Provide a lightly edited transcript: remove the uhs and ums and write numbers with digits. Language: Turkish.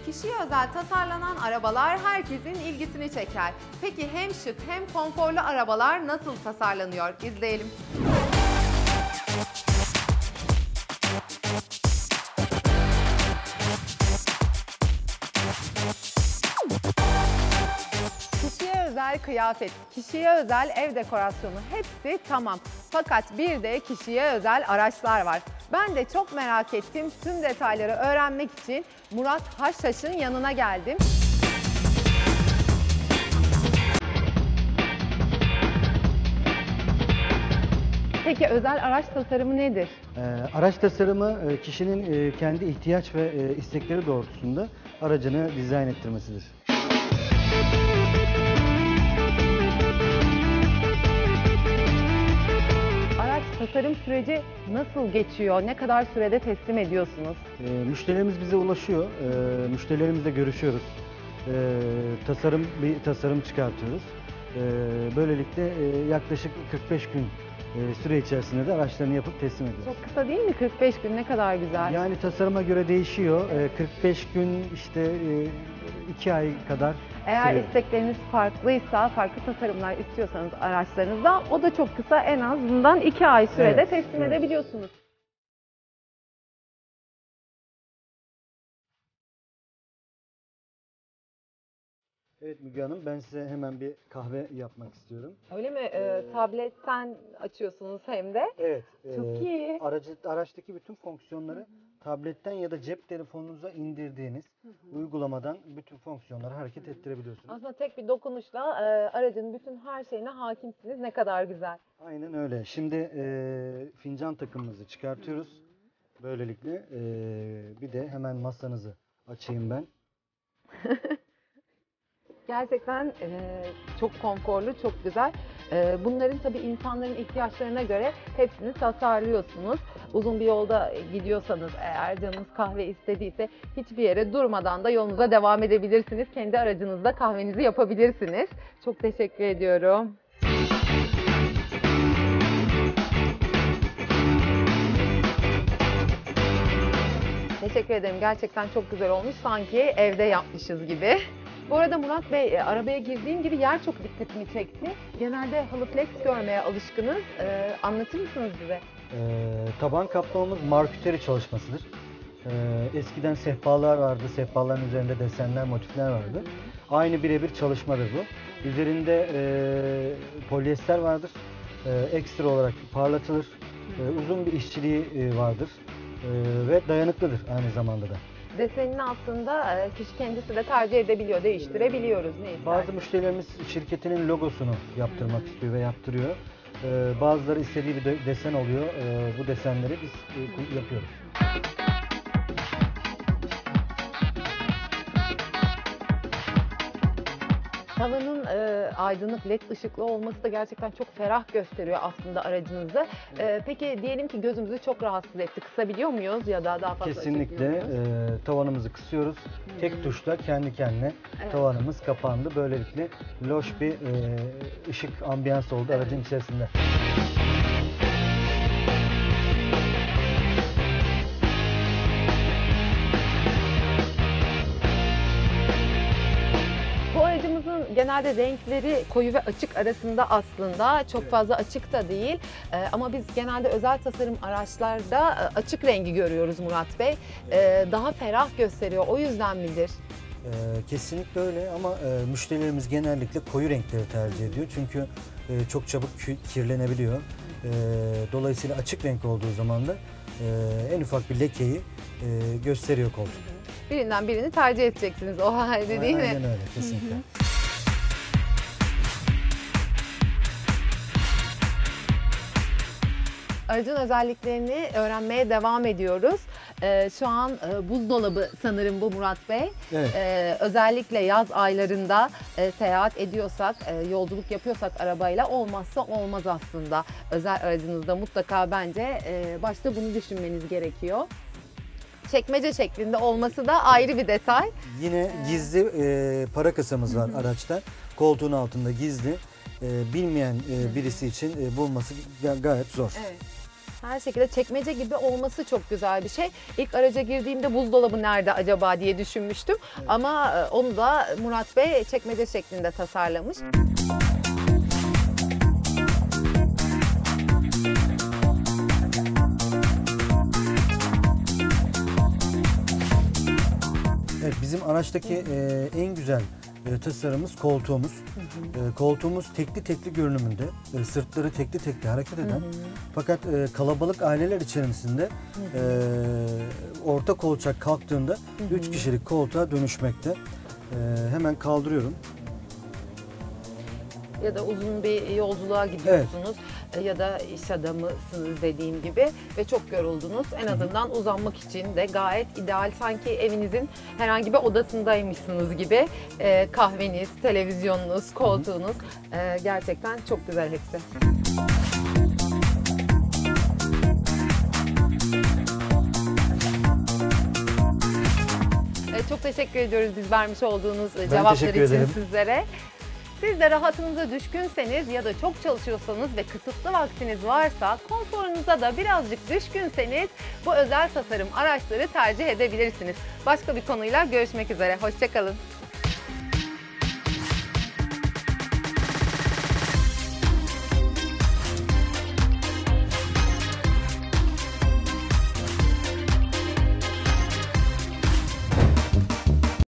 Kişiye özel tasarlanan arabalar herkesin ilgisini çeker. Peki hem şık hem konforlu arabalar nasıl tasarlanıyor? İzleyelim. Kişiye özel kıyafet, kişiye özel ev dekorasyonu hepsi tamam. Fakat bir de kişiye özel araçlar var. Ben de çok merak ettim. Tüm detayları öğrenmek için Murat Haşhaş'ın yanına geldim. Peki özel araç tasarımı nedir? Araç tasarımı kişinin kendi ihtiyaç ve istekleri doğrultusunda aracını dizayn ettirmesidir. Araç tasarım süreci nasıl geçiyor? Ne kadar sürede teslim ediyorsunuz? Müşterilerimiz bize ulaşıyor, müşterilerimizle görüşüyoruz. Bir tasarım çıkartıyoruz. Böylelikle yaklaşık 45 gün süre içerisinde de araçlarını yapıp teslim ediyoruz. Çok kısa değil mi? 45 gün ne kadar güzel. Yani tasarıma göre değişiyor. 45 gün işte 2 ay kadar Eğer sürüyor. istekleriniz farklıysa, farklı tasarımlar istiyorsanız araçlarınızda o da çok kısa, en azından 2 ay sürede Evet, teslim evet. edebiliyorsunuz. Evet Müge Hanım, ben size hemen bir kahve yapmak istiyorum. Öyle mi? Tabletten açıyorsunuz hem de. Evet. Çok iyi. Araçtaki bütün fonksiyonları tabletten ya da cep telefonunuza indirdiğiniz uygulamadan bütün fonksiyonları hareket ettirebiliyorsunuz. Aslında tek bir dokunuşla aracın bütün her şeyine hakimsiniz. Ne kadar güzel. Aynen öyle. Şimdi fincan takımımızı çıkartıyoruz. Böylelikle bir de hemen masanızı açayım ben. Gerçekten çok konforlu, çok güzel. Bunların tabii insanların ihtiyaçlarına göre hepsini tasarlıyorsunuz. Uzun bir yolda gidiyorsanız eğer canınız kahve istediyse hiçbir yere durmadan da yolunuza devam edebilirsiniz. Kendi aracınızda kahvenizi yapabilirsiniz. Çok teşekkür ediyorum. Teşekkür ederim. Gerçekten çok güzel olmuş. Sanki evde yapmışız gibi. Bu arada Murat Bey, arabaya girdiğim gibi yer çok dikkatimi çekti. Genelde halı flex görmeye alışkınız. Anlatır mısınız bize? Taban kaplamamız marküteri çalışmasıdır. Eskiden sehpalar vardı. Sehpaların üzerinde desenler, motifler vardı. Aynı birebir çalışmadır bu. Üzerinde polyester vardır. Ekstra olarak parlatılır. Uzun bir işçiliği vardır. Ve dayanıklıdır aynı zamanda da. Desenini aslında kişi kendisi de tercih edebiliyor, değiştirebiliyoruz. Ne Bazı müşterilerimiz şirketinin logosunu yaptırmak istiyor ve yaptırıyor. Bazıları istediği bir desen oluyor. Bu desenleri biz yapıyoruz. Tavanın aydınlık led ışıklı olması da gerçekten çok ferah gösteriyor aslında aracınızı. Peki diyelim ki gözümüzü çok rahatsız etti. Kısabiliyor muyuz ya da daha fazla Kesinlikle tavanımızı kısıyoruz. Tek tuşla kendi kendine tavanımız kapandı. Böylelikle loş bir ışık ambiyans oldu aracın içerisinde. Genelde renkleri koyu ve açık arasında aslında çok fazla açık da değil. Ama biz genelde özel tasarım araçlarda açık rengi görüyoruz Murat Bey. Daha ferah gösteriyor. O yüzden midir? Kesinlikle öyle ama müşterilerimiz genellikle koyu renkleri tercih ediyor. Çünkü çok çabuk kirlenebiliyor. Dolayısıyla açık renk olduğu zaman da en ufak bir lekeyi gösteriyor koltuk. Birinden birini tercih edeceksiniz o halde değil mi? Aynen öyle, kesinlikle. Aracın özelliklerini öğrenmeye devam ediyoruz. Şu an buzdolabı sanırım bu Murat Bey. Evet. Özellikle yaz aylarında seyahat ediyorsak, yolculuk yapıyorsak arabayla olmazsa olmaz aslında. Özel aracınızda mutlaka bence başta bunu düşünmeniz gerekiyor. Çekmece şeklinde olması da ayrı bir detay. Yine gizli para kasamız var araçta. Koltuğun altında gizli. Bilmeyen birisi için bulması gayet zor. Evet. Her şekilde çekmece gibi olması çok güzel bir şey. İlk araca girdiğimde buzdolabı nerede acaba diye düşünmüştüm. Ama onu da Murat Bey çekmece şeklinde tasarlamış. Evet, bizim araçtaki en güzel tasarımımız koltuğumuz. Koltuğumuz tekli tekli görünümünde, sırtları tekli tekli hareket eden. Fakat kalabalık aileler içerisinde orta kolçak kalktığında 3 kişilik koltuğa dönüşmekte. Hemen kaldırıyorum. Ya da uzun bir yolculuğa gidiyorsunuz ya da iş adamısınız dediğim gibi ve çok yoruldunuz. En azından uzanmak için de gayet ideal. Sanki evinizin herhangi bir odasındaymışsınız gibi. Kahveniz, televizyonunuz, koltuğunuz gerçekten çok güzel hepsi. Çok teşekkür ediyoruz biz vermiş olduğunuz cevaplar teşekkür için ederim. sizlere. Siz de rahatınıza düşkünseniz ya da çok çalışıyorsanız ve kısıtlı vaktiniz varsa, konforunuza da birazcık düşkünseniz bu özel tasarım araçları tercih edebilirsiniz. Başka bir konuyla görüşmek üzere. Hoşça kalın.